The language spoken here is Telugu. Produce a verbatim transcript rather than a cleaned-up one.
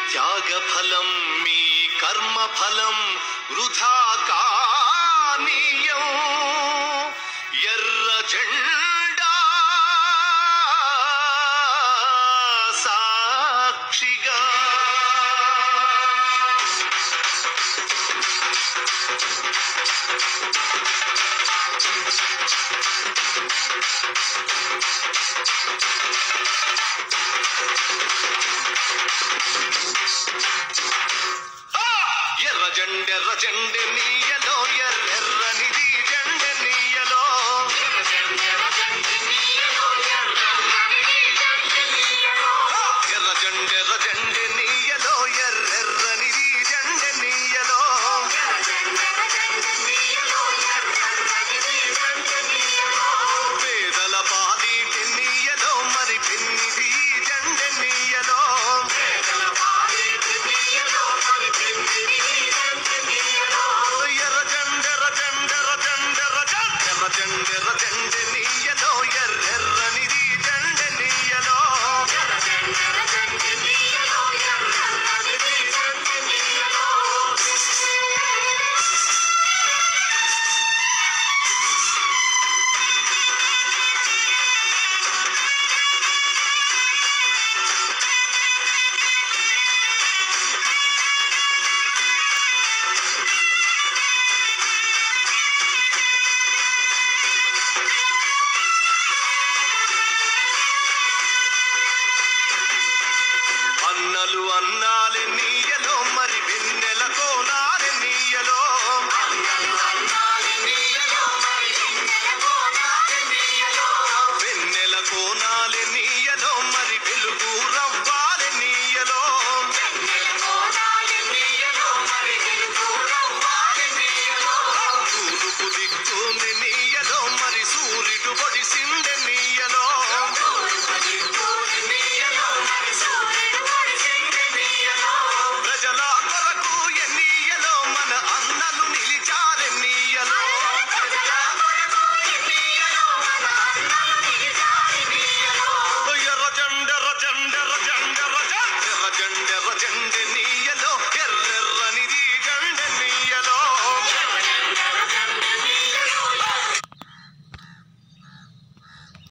త్యాగఫలం మీ కర్మఫలం వృథా కానీయం ఎర్ర జెండా సాక్షిగా ఎర్ర జెండెర్ర జెండె నీయలో ఎర్రెర్రనిది జెండె నీయలో ఎర్ర జెండెర్ర జెండె నీయలో ఎర్రెర్రనిది జెండె నీయలో పేదల పాలిటి నీయలో మరి పిన్నిది జెండె నీయలో జెండెర్ర జెండె నీయలో ఎర్రెర్రనిది జెండె నీయలో అన్నలు అన్నాలే నీయలో మరి వెన్నెల కోనాలే నీయలో వెన్నెల కోనాలే నీయలో మరి వెలుగు రవ్వాలే నీయలో తూర్పు దిక్కుని నీయలో మరి సూర్యుడు పొడిసిందె నీయలో ప్రజల కొరకు ఎన్నీయలో మన అన్నలు నిలిచారె నీయలో ఎర్ర జెండెర్ర జెండెర్ర జెండెర్ర జెండెర్ర జెండెర్ర జెండె నీయ